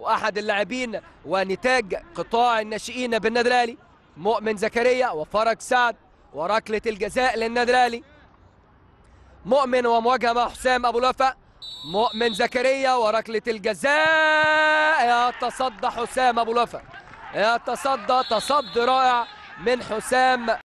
واحد اللاعبين ونتاج قطاع الناشئين بالنادي الاهلي. مؤمن زكريا وفرج سعد وركله الجزاء للنادي الاهلي. مؤمن ومواجهه مع حسام ابو الوفا. مؤمن زكريا وركله الجزاء، يتصدى حسام ابو الوفا، يتصدى تصدي رائع من حسام.